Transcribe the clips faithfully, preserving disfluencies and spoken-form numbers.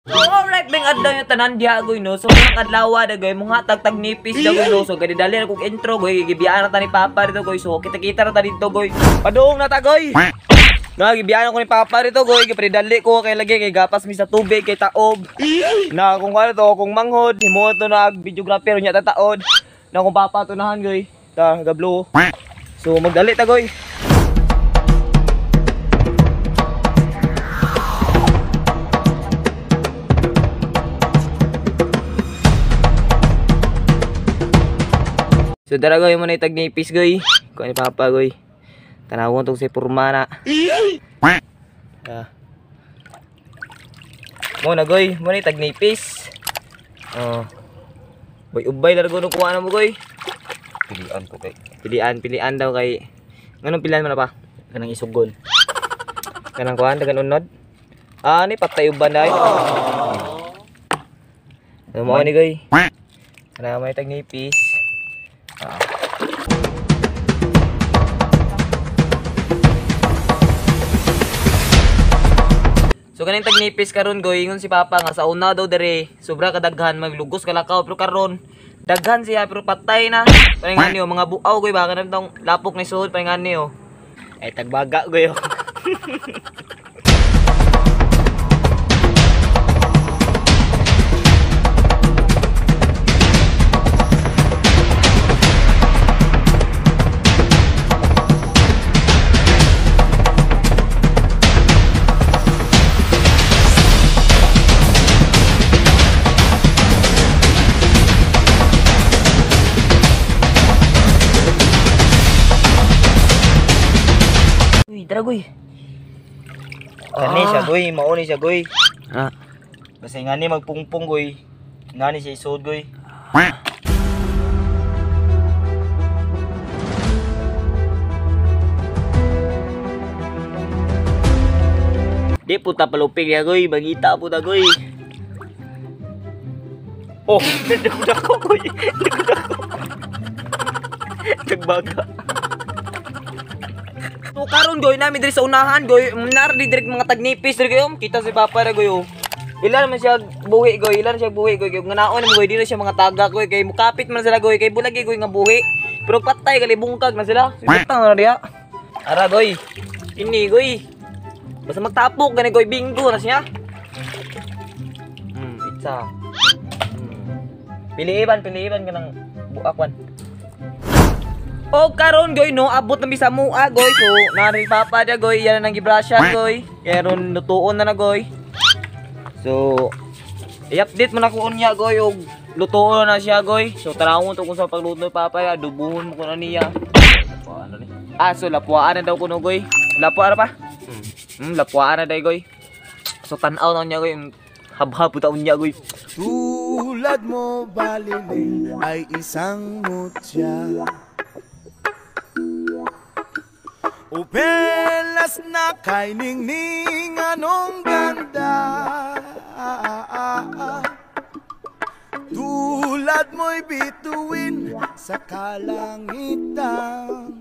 So alright bang adlaw yung tanan diha goy no. So ang adlaw da goy mga tagtag nipis da goy no. So gani dali na kog intro goy gibiyaan na ta ni Papa dito goy. So kita-kita na ta dito goy. Padung na ta goy. Na gibiyaan ko ni Papa dito goy gipredali ko kay lagi kay gapas mi sa tubig kay taob. Na kung ano to kung manghod himo to na videographer nya ta taod. Na kung Papa tunahan goy. Ta gablo. So magdali ta goy. So dara goy mo na itag nipis goy. Ko ni Papa goy. Tanawon tong si Purmana. Ah. Mo na goy, mo na itag nipis. Oh. Boy ubay largo no kuha na mo goy. Pilian ko kay. Pilian, pilian daw kay. Nganong pilian mo na pa? Kanang isugon. Kanang kuan dagan unod. Ah ni patay uban dai. Oh. Mo ni goy. Kana may itag nipis. Ah. So kaning tagnipis karon goy ingon si Papa nga sa una daw dere sobra kadaghan maglugos kalakaw pero karon daghan siya pero patay na. Paringan niyo mga buaw goy baka na tong lapok ni suod paringan niyo. Ay tagbaga goy. Tara goy. Kani siya goy, mauni siya goy. Ah. Basta ngani magpungpong goy. Ngani siya isod goy. Di puta palupig ya goy, bagita puta goy. Oh, dako goy. Dako. Tagbaga. So karon goy nami diri sa unahan goy, nar di direk mga tagnipis diri kayo. Kita si Papa ra goy. Ilan man siya buhi goy, ilan siya buhi goy. Nganaon mo goy dili siya mga taga goy kay mukapit man sila goy kay bulagi goy nga buhi. Pero patay gali bungkag na sila. Sitang na diha. Ara goy. Ini goy. Basta magtapok gani goy bingo na siya. Hmm, pizza. Hmm. Piliiban, piliiban ka ng buakwan. O karon goy no abot na bisa mua goy so nari Papa dia goy yan nang gibrasyan goy karon lutuon na na goy. So i-update mo na ko unya goy og lutuon na siya goy. So tarawon to kung sa pagluto ni Papa adubuhon mo ko na niya. Ano ni? Ah so lapuan na daw kuno goy. Lapuan pa? Hmm, hmm lapuan na dai goy. So tan-aw na niya goy hab-hab ta unya goy. Tulad mo baliling ay isang mutya. Upelas na kay ningning anong ganda. Tulad mo'y bituin sa kalangitan.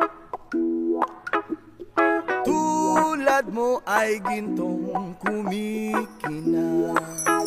Tulad mo ay gintong kumikinang.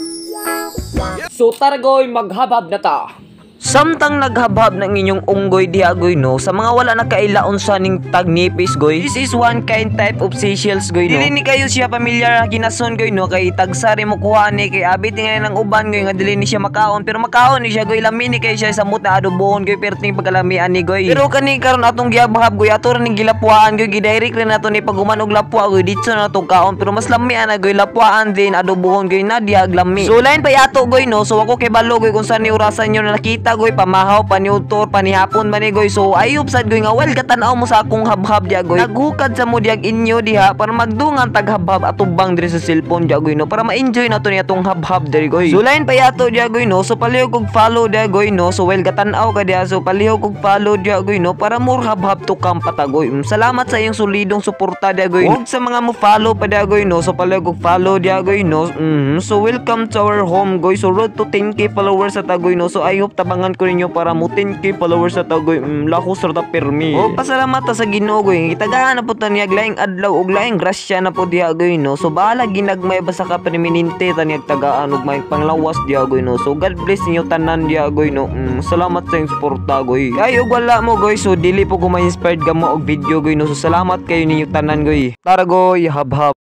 So tara goy maghabhab na ta. Samtang naghabhab ng inyong unggoy diha goy no sa mga wala na kailaon sa ning tagnipis goy. This is one kind type of seashells goy no. Dili ni kayo siya pamilyar ginason goy no kay tagsari mo kuha ni kay abit nga nang uban goy nga dili ni siya makaon pero makaon ni siya goy lami ni kay siya sa mut na adobohon goy perting pagkalamian ni goy. Pero kani karon atong gihabhab goy ato ning gilapuan goy gidirect rin nato ni paghuman og lapwa goy dito na atong kaon pero mas lamian na goy lapuan din adobohon goy na diag lami. So lain pa yato goy no so ako kay balo goy kung saan ni urasan nyo na nakita goy pamahaw paniutor panihapon man ni goy so ayub sad goy nga well katanaw mo sa akong habhab dia goy naghukad sa mo diag inyo diha para magdungan taghabhab atubang diri sa cellphone dia goy no para ma-enjoy nato ni atong habhab diri goy. So lain pa yato dia goy no so palihog kog follow dia goy no so well katanaw ka dia so palihog kog follow dia goy no para more habhab to kam patagoy. Um, salamat sa iyong solidong suporta dia goy. Ug sa mga mo follow pa dia goy no so palihog kog follow dia goy no. Mm, so welcome to our home goy so road to ten K followers sa tagoy no so I hope tabangan tulungan ko ninyo para mo ten K followers sa tagoy. Mm, lako sarta permi. O pasalamat ta sa Ginoo goy. Itagaan na po ta niya laing adlaw ug laing grasya na po diha goy no. So bahala ginagmay ba sa ka permanente ta niya tagaan ug may panglawas diha goy no. So God bless ninyo tanan diha goy no. Mm, salamat sa inyong suporta goy. Kay ug wala mo goy so dili po ko ma-inspired gamo og video goy no. So salamat kayo ninyo tanan goy. Tara goy, hab-hab.